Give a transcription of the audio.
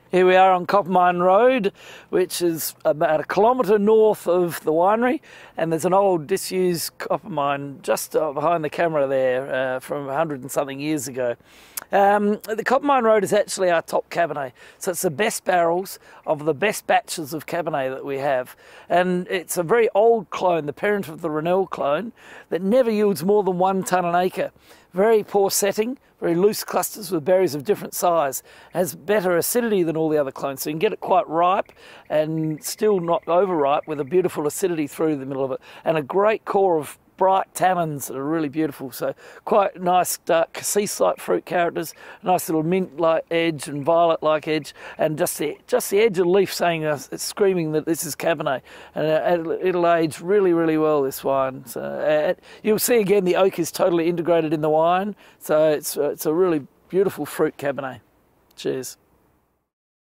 Here we are on Coppermine Road, which is about 1 kilometre north of the winery, and there's an old disused copper mine just behind the camera there from 100 and something years ago. The Coppermine Road is actually our top Cabernet, so it's the best barrels of the best batches of Cabernet that we have, and it's a very old clone, the parent of the Rennell clone, that never yields more than 1 tonne an acre. Very poor setting, very loose clusters with berries of different size. Has better acidity than all the other clones, so you can get it quite ripe and still not overripe with a beautiful acidity through the middle of it, and a great core of bright tannins that are really beautiful. So quite nice dark cassis-like fruit characters, nice little mint-like edge and violet-like edge, and just the edge of leaf saying it's screaming that this is Cabernet, and it'll age really, really well, this wine. So you'll see again the oak is totally integrated in the wine, so it's a really beautiful fruit Cabernet. Cheers.